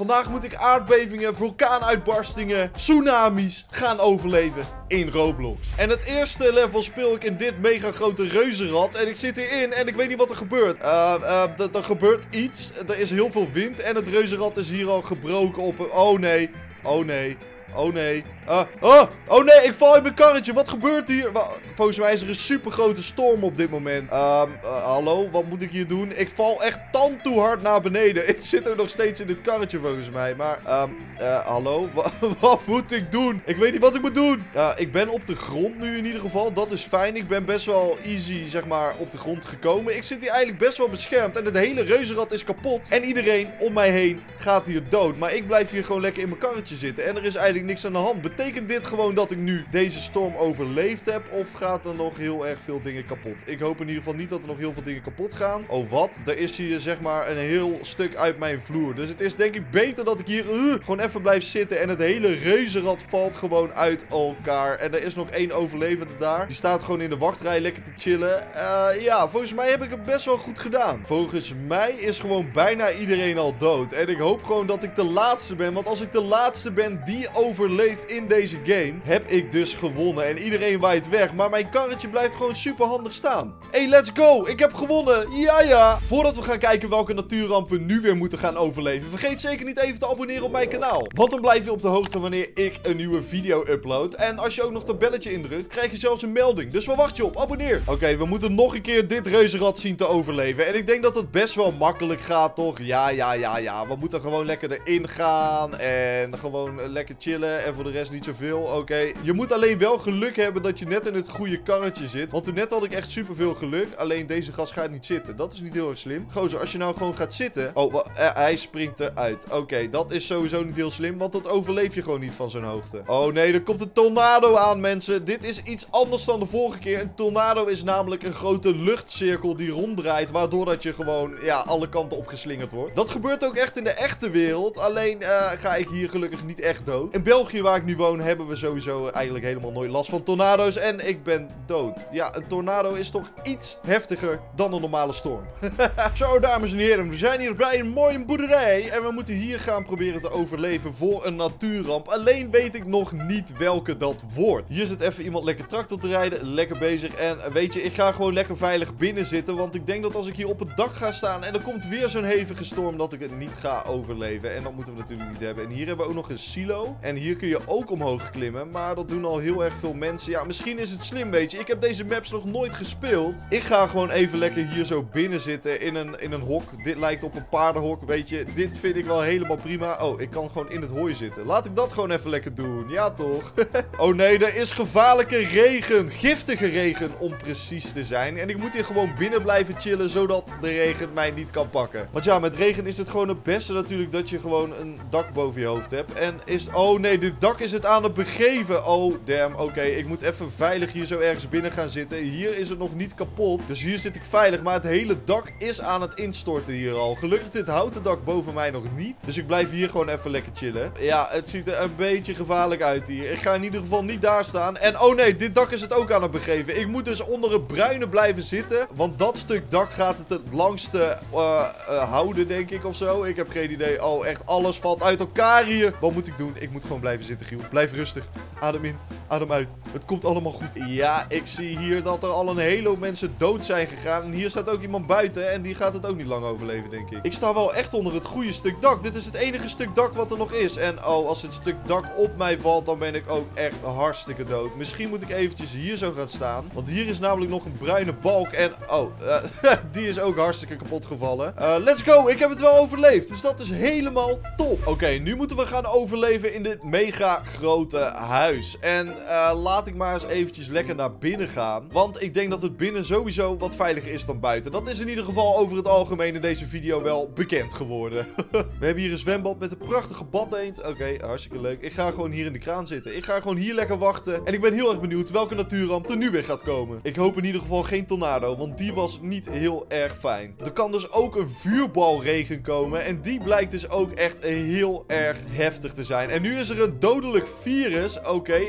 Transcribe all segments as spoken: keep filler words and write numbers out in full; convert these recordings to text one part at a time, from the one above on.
Vandaag moet ik aardbevingen, vulkaanuitbarstingen, tsunamis gaan overleven in Roblox. En het eerste level speel ik in dit mega grote reuzenrad. En ik zit hierin en ik weet niet wat er gebeurt. Uh, uh, er gebeurt iets. Er is heel veel wind en het reuzenrad is hier al gebroken op... Oh nee. Oh nee. Oh nee. Uh, oh, oh nee, ik val in mijn karretje. Wat gebeurt hier? Volgens mij is er een super grote storm op dit moment. Um, uh, hallo, wat moet ik hier doen? Ik val echt tandtoe hard naar beneden. Ik zit ook nog steeds in dit karretje volgens mij. Maar, um, uh, hallo, wat moet ik doen? Ik weet niet wat ik moet doen. Uh, ik ben op de grond nu in ieder geval. Dat is fijn. Ik ben best wel easy, zeg maar, op de grond gekomen. Ik zit hier eigenlijk best wel beschermd. En het hele reuzenrad is kapot. En iedereen om mij heen gaat hier dood. Maar ik blijf hier gewoon lekker in mijn karretje zitten. En er is eigenlijk niks aan de hand. Betekent dit gewoon dat ik nu deze storm overleefd heb? Of gaat er nog heel erg veel dingen kapot? Ik hoop in ieder geval niet dat er nog heel veel dingen kapot gaan. Oh, wat? Er is hier zeg maar een heel stuk uit mijn vloer. Dus het is denk ik beter dat ik hier uh, gewoon even blijf zitten. En het hele reuzenrad valt gewoon uit elkaar. En er is nog één overlevende daar. Die staat gewoon in de wachtrij lekker te chillen. Uh, ja, volgens mij heb ik het best wel goed gedaan. Volgens mij is gewoon bijna iedereen al dood. En ik hoop gewoon dat ik de laatste ben. Want als ik de laatste ben die overleeft in deze game, heb ik dus gewonnen. En iedereen waait weg. Maar mijn karretje blijft gewoon super handig staan. Hey, let's go! Ik heb gewonnen! Ja, ja! Voordat we gaan kijken welke natuurramp we nu weer moeten gaan overleven, vergeet zeker niet even te abonneren op mijn kanaal. Want dan blijf je op de hoogte wanneer ik een nieuwe video upload. En als je ook nog dat belletje indrukt, krijg je zelfs een melding. Dus waar wacht je op? Abonneer! Oké, okay, we moeten nog een keer dit reuzenrad zien te overleven. En ik denk dat het best wel makkelijk gaat, toch? Ja, ja, ja, ja. We moeten gewoon lekker erin gaan. En gewoon lekker chillen. En voor de rest niet zoveel. Oké. Okay. Je moet alleen wel geluk hebben dat je net in het goede karretje zit. Want toen net had ik echt superveel geluk. Alleen deze gast gaat niet zitten. Dat is niet heel erg slim. Gozer, als je nou gewoon gaat zitten. Oh, uh, hij springt eruit. Oké, okay, dat is sowieso niet heel slim. Want dat overleef je gewoon niet van zo'n hoogte. Oh nee, er komt een tornado aan, mensen. Dit is iets anders dan de vorige keer. Een tornado is namelijk een grote luchtcirkel die ronddraait. Waardoor dat je gewoon, ja, alle kanten opgeslingerd wordt. Dat gebeurt ook echt in de echte wereld. Alleen uh, ga ik hier gelukkig niet echt dood. In België, waar ik nu woon, hebben we sowieso eigenlijk helemaal nooit last van tornado's. En ik ben dood. Ja, een tornado is toch iets heftiger dan een normale storm. Zo, dames en heren. We zijn hier bij een mooie boerderij. En we moeten hier gaan proberen te overleven voor een natuurramp. Alleen weet ik nog niet welke dat wordt. Hier zit even iemand lekker tractor te rijden. Lekker bezig. En weet je, ik ga gewoon lekker veilig binnen zitten. Want ik denk dat als ik hier op het dak ga staan en er komt weer zo'n hevige storm, dat ik het niet ga overleven. En dat moeten we natuurlijk niet hebben. En hier hebben we ook nog een silo. En hier kun je ook omhoog klimmen. Maar dat doen al heel erg veel mensen. Ja, misschien is het slim, weet je. Ik heb deze maps nog nooit gespeeld. Ik ga gewoon even lekker hier zo binnen zitten in een, in een hok. Dit lijkt op een paardenhok, weet je. Dit vind ik wel helemaal prima. Oh, ik kan gewoon in het hooi zitten. Laat ik dat gewoon even lekker doen. Ja, toch? Oh nee, er is gevaarlijke regen. Giftige regen, om precies te zijn. En ik moet hier gewoon binnen blijven chillen, zodat de regen mij niet kan pakken. Want ja, met regen is het gewoon het beste natuurlijk dat je gewoon een dak boven je hoofd hebt. En is... Oh nee, dit dak is het aan het begeven. Oh, damn. Oké, okay, ik moet even veilig hier zo ergens binnen gaan zitten. Hier is het nog niet kapot. Dus hier zit ik veilig. Maar het hele dak is aan het instorten hier al. Gelukkig dit houten dak boven mij nog niet. Dus ik blijf hier gewoon even lekker chillen. Ja, het ziet er een beetje gevaarlijk uit hier. Ik ga in ieder geval niet daar staan. En oh nee, dit dak is het ook aan het begeven. Ik moet dus onder het bruine blijven zitten. Want dat stuk dak gaat het het langste uh, uh, houden, denk ik, of zo. Ik heb geen idee. Oh, echt, alles valt uit elkaar hier. Wat moet ik doen? Ik moet gewoon blijven zitten, Giel. Blijf rustig. Adem in. Adem uit. Het komt allemaal goed. Ja, ik zie hier dat er al een hele hoop mensen dood zijn gegaan. En hier staat ook iemand buiten. En die gaat het ook niet lang overleven, denk ik. Ik sta wel echt onder het goede stuk dak. Dit is het enige stuk dak wat er nog is. En oh, als het stuk dak op mij valt, dan ben ik ook echt hartstikke dood. Misschien moet ik eventjes hier zo gaan staan. Want hier is namelijk nog een bruine balk. En oh, uh, die is ook hartstikke kapot gevallen. Uh, let's go. Ik heb het wel overleefd. Dus dat is helemaal top. Oké, okay, nu moeten we gaan overleven in dit mega grote huis. En uh, laat ik maar eens eventjes lekker naar binnen gaan. Want ik denk dat het binnen sowieso wat veiliger is dan buiten. Dat is in ieder geval over het algemeen in deze video wel bekend geworden. We hebben hier een zwembad met een prachtige badeend. Oké, okay, hartstikke leuk. Ik ga gewoon hier in de kraan zitten. Ik ga gewoon hier lekker wachten. En ik ben heel erg benieuwd welke natuurramp er nu weer gaat komen. Ik hoop in ieder geval geen tornado, want die was niet heel erg fijn. Er kan dus ook een vuurbalregen komen. En die blijkt dus ook echt heel erg heftig te zijn. En nu is er een dodelijk virus. Oké, okay, ik moet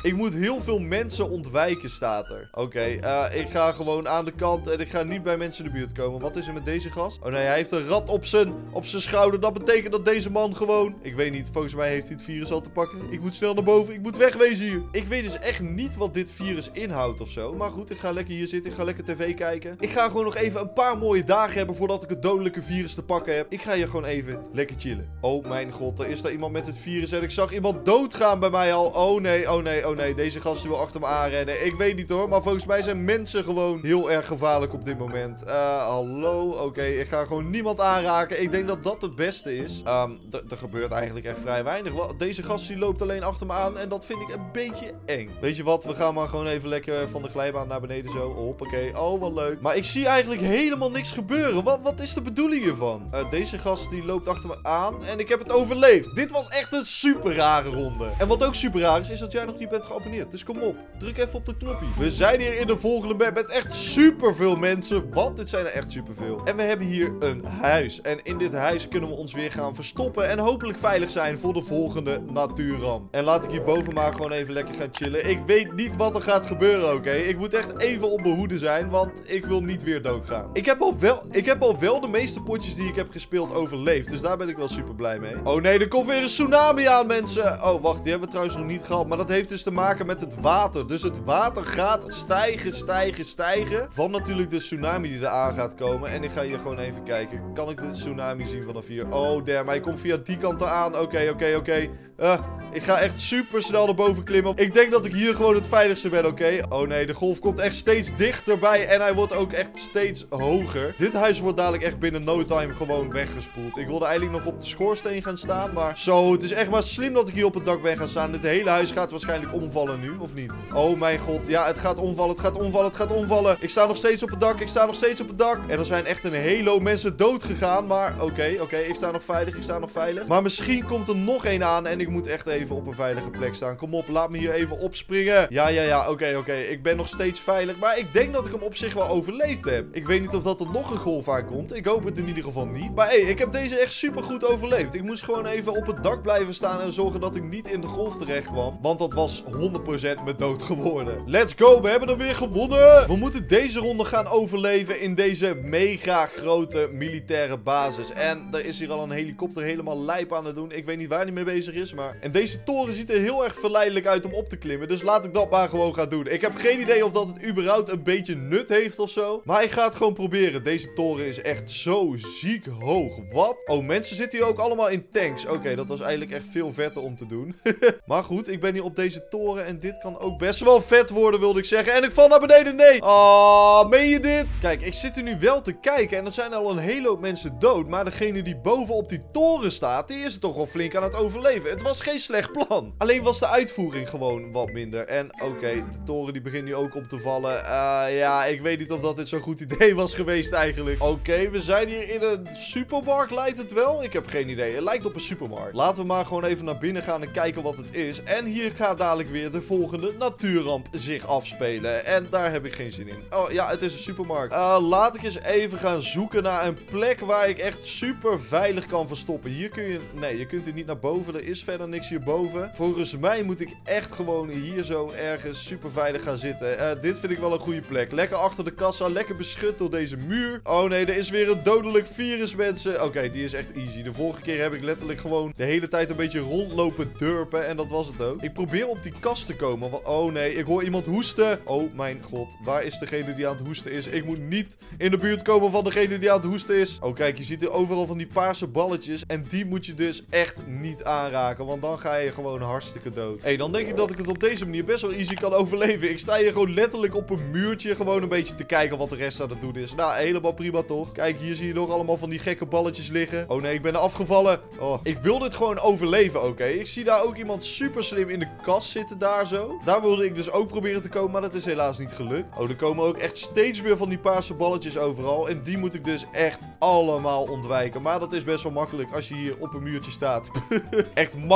Ik moet heel veel mensen ontwijken, staat er. Oké, okay, uh, ik ga gewoon aan de kant en ik ga niet bij mensen in de buurt komen. Wat is er met deze gast? Oh nee, hij heeft een rat op zijn, op zijn schouder. Dat betekent dat deze man gewoon... Ik weet niet, volgens mij heeft hij het virus al te pakken. Ik moet snel naar boven, ik moet wegwezen hier. Ik weet dus echt niet wat dit virus inhoudt of zo. Maar goed, ik ga lekker hier zitten, ik ga lekker tv kijken. Ik ga gewoon nog even een paar mooie dagen hebben voordat ik het dodelijke virus te pakken heb. Ik ga hier gewoon even lekker chillen. Oh mijn god, er is daar iemand met het virus en ik zag iemand doodgaan bij mij al. Oh nee, oh nee, oh nee. Deze gast wil achter me aanrennen. Ik weet niet hoor, maar volgens mij zijn mensen gewoon heel erg gevaarlijk op dit moment. Uh, hallo, oké, okay. Ik ga gewoon niemand aanraken. Ik denk dat dat het beste is. Um, er gebeurt eigenlijk echt vrij weinig. Deze gast die loopt alleen achter me aan en dat vind ik een beetje eng. Weet je wat, we gaan maar gewoon even lekker van de glijbaan naar beneden zo. Hoppakee, oh wat leuk. Maar ik zie eigenlijk helemaal niks gebeuren. Wat, wat is de bedoeling hiervan? Uh, deze gast die loopt achter me aan en ik heb het overleefd. Dit was echt een super rare ronde. En wat ook super raar is, is dat jij nog niet bent geabonneerd. Dus kom op, druk even op de knopje. We zijn hier in de volgende map met echt super veel mensen. Wat? Dit zijn er echt super veel. En we hebben hier een huis. En in dit huis kunnen we ons weer gaan verstoppen en hopelijk veilig zijn voor de volgende natuurramp. En laat ik hierboven maar gewoon even lekker gaan chillen. Ik weet niet wat er gaat gebeuren, oké? Okay? Ik moet echt even op mijn hoede zijn, want ik wil niet weer doodgaan. Ik heb al wel, ik heb al wel de meeste potjes die ik heb gespeeld overleefd. Dus daar ben ik wel super blij mee. Oh nee, er komt weer een tsunami aan, mensen. Oh, wacht, die hebben we trouwens nog niet gehad. Maar dat heeft dus te maken met het water. Dus het water gaat stijgen, stijgen, stijgen. Van natuurlijk de tsunami die eraan gaat komen. En ik ga hier gewoon even kijken. Kan ik de tsunami zien vanaf hier? Oh, damn. Hij komt via die kant eraan. Oké, okay, oké, okay, oké. Okay. Uh, ik ga echt super snel naar boven klimmen. Ik denk dat ik hier gewoon het veiligste ben, oké? Okay? Oh nee, de golf komt echt steeds dichterbij. En hij wordt ook echt steeds hoger. Dit huis wordt dadelijk echt binnen no time gewoon weggespoeld. Ik wilde eigenlijk nog op de schoorsteen gaan staan. Maar zo, het is echt maar slim dat ik hier op het dak ben gaan staan. Dit hele huis gaat waarschijnlijk omvallen nu, of niet? Oh mijn god, ja, het gaat omvallen, het gaat omvallen, het gaat omvallen. Ik sta nog steeds op het dak, ik sta nog steeds op het dak. En er zijn echt een hele hoop mensen dood gegaan. Maar oké, okay, oké, okay, ik sta nog veilig, ik sta nog veilig. Maar misschien komt er nog één aan en ik moet echt even op een veilige plek staan. Kom op, laat me hier even opspringen. Ja, ja, ja, oké, okay, oké. Okay. Ik ben nog steeds veilig, maar ik denk dat ik hem op zich wel overleefd heb. Ik weet niet of dat er nog een golf aankomt. Ik hoop het in ieder geval niet. Maar hé, hey, ik heb deze echt super goed overleefd. Ik moest gewoon even op het dak blijven staan en zorgen dat ik niet in de golf terecht kwam. Want dat was honderd procent me dood geworden. Let's go, we hebben er weer gewonnen. We moeten deze ronde gaan overleven in deze mega grote militaire basis. En er is hier al een helikopter helemaal lijp aan het doen. Ik weet niet waar hij mee bezig is, maar... En deze toren ziet er heel erg verleidelijk uit om op te klimmen. Dus laat ik dat maar gewoon gaan doen. Ik heb geen idee of dat het überhaupt een beetje nut heeft of zo. Maar ik ga het gewoon proberen. Deze toren is echt zo ziek hoog. Wat? Oh, mensen zitten hier ook allemaal in tanks. Oké, okay, dat was eigenlijk echt veel vetter om te doen. Maar goed, ik ben hier op deze toren. En dit kan ook best wel vet worden, wilde ik zeggen. En ik val naar beneden. Nee. Ah, meen je dit? Kijk, ik zit er nu wel te kijken. En er zijn al een hele hoop mensen dood. Maar degene die boven op die toren staat, die is toch wel flink aan het overleven. Het was geen slecht plan. Alleen was de uitvoering gewoon wat minder. En oké, okay, de toren die begint nu ook om te vallen. Uh, ja, ik weet niet of dat dit zo'n goed idee was geweest eigenlijk. Oké, okay, we zijn hier in een supermarkt, lijkt het wel? Ik heb geen idee. Het lijkt op een supermarkt. Laten we maar gewoon even naar binnen gaan en kijken wat het is. En hier gaat dadelijk weer de volgende natuurramp zich afspelen. En daar heb ik geen zin in. Oh ja, het is een supermarkt. Uh, laat ik eens even gaan zoeken naar een plek waar ik echt super veilig kan verstoppen. Hier kun je... Nee, je kunt er niet naar boven. Er is verder niks hierboven. Volgens mij moet ik echt gewoon hier zo ergens super veilig gaan zitten. Uh, dit vind ik wel een goede plek. Lekker achter de kassa. Lekker beschut door deze muur. Oh nee, er is weer een dodelijk virus, mensen. Oké, okay, die is echt easy. De vorige keer heb ik letterlijk gewoon de hele tijd een beetje rondlopen durpen. En dat was het ook. Ik probeer op die kast te komen. Want, oh nee, ik hoor iemand hoesten. Oh mijn god. Waar is degene die aan het hoesten is? Ik moet niet in de buurt komen van degene die aan het hoesten is. Oh kijk, je ziet er overal van die paarse balletjes. En die moet je dus echt niet aanraken. Want dan ga je gewoon hartstikke dood. Hé, hey, dan denk ik dat ik het op deze manier best wel easy kan overleven. Ik sta hier gewoon letterlijk op een muurtje. Gewoon een beetje te kijken wat de rest aan het doen is. Nou, helemaal prima toch? Kijk, hier zie je nog allemaal van die gekke balletjes liggen. Oh nee, ik ben er afgevallen. Oh, ik wil dit gewoon overleven, oké? Okay? Ik zie daar ook iemand super slim in de kast zitten daar zo. Daar wilde ik dus ook proberen te komen, maar dat is helaas niet gelukt. Oh, er komen ook echt steeds meer van die paarse balletjes overal. En die moet ik dus echt allemaal ontwijken. Maar dat is best wel makkelijk als je hier op een muurtje staat. Echt makkelijk. Ik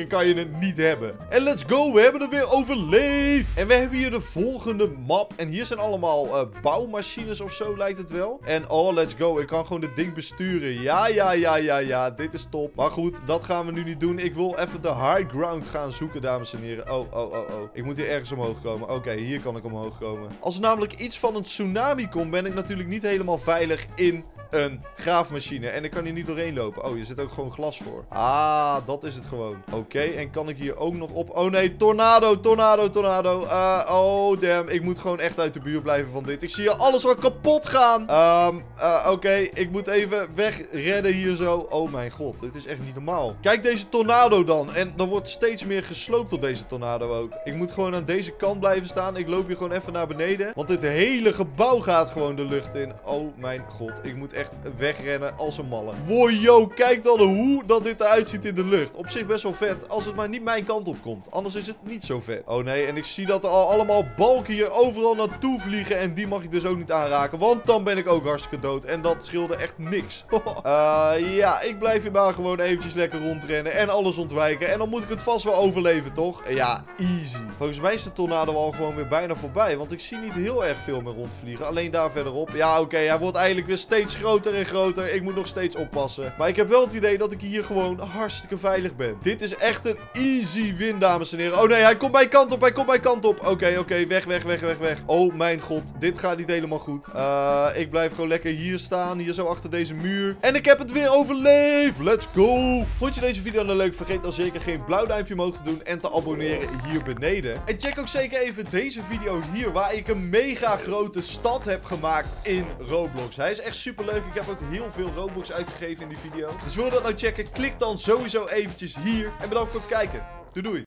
kan je het niet hebben. En let's go, we hebben het weer overleefd. En we hebben hier de volgende map. En hier zijn allemaal uh, bouwmachines of zo, lijkt het wel. En oh, let's go. Ik kan gewoon dit ding besturen. Ja, ja, ja, ja, ja. Dit is top. Maar goed, dat gaan we nu niet doen. Ik wil even de high ground gaan zoeken, dames en heren. Oh, oh, oh, oh. Ik moet hier ergens omhoog komen. Oké, okay, hier kan ik omhoog komen. Als er namelijk iets van een tsunami komt, ben ik natuurlijk niet helemaal veilig in een graafmachine. En ik kan hier niet doorheen lopen. Oh, je zit ook gewoon glas voor. Ah, dat is het gewoon. Oké, okay, en kan ik hier ook nog op... Oh nee, tornado, tornado, tornado. Uh, oh, damn. Ik moet gewoon echt uit de buurt blijven van dit. Ik zie hier alles al kapot gaan. Um, uh, Oké, okay. Ik moet even wegredden hier zo. Oh mijn god, dit is echt niet normaal. Kijk deze tornado dan. En dan wordt steeds meer gesloopt door deze tornado ook. Ik moet gewoon aan deze kant blijven staan. Ik loop hier gewoon even naar beneden. Want dit hele gebouw gaat gewoon de lucht in. Oh mijn god, ik moet echt echt wegrennen als een malle. Wow, yo, kijk dan hoe dat dit eruit ziet in de lucht. Op zich best wel vet, als het maar niet mijn kant op komt. Anders is het niet zo vet. Oh nee, en ik zie dat er al allemaal balken hier overal naartoe vliegen. En die mag ik dus ook niet aanraken, want dan ben ik ook hartstikke dood. En dat scheelde echt niks. uh, ja, ik blijf hier maar gewoon eventjes lekker rondrennen en alles ontwijken. En dan moet ik het vast wel overleven, toch? Ja, easy. Volgens mij is de tornado al gewoon weer bijna voorbij, want ik zie niet heel erg veel meer rondvliegen. Alleen daar verderop. Ja, oké, okay, hij wordt eigenlijk weer steeds groter. Groter en groter. Ik moet nog steeds oppassen. Maar ik heb wel het idee dat ik hier gewoon hartstikke veilig ben. Dit is echt een easy win, dames en heren. Oh nee, hij komt mijn kant op. Hij komt mijn kant op. Oké, okay, oké. Okay. Weg, weg, weg, weg, weg. Oh mijn god. Dit gaat niet helemaal goed. Uh, ik blijf gewoon lekker hier staan. Hier zo achter deze muur. En ik heb het weer overleefd. Let's go. Vond je deze video nou leuk? Vergeet dan zeker geen blauw duimpje omhoog te doen. En te abonneren hier beneden. En check ook zeker even deze video hier. Waar ik een mega grote stad heb gemaakt in Roblox. Hij is echt super leuk. Ik heb ook heel veel Robux uitgegeven in die video. Dus wil je dat nou checken? Klik dan sowieso eventjes hier. En bedankt voor het kijken. Doei doei.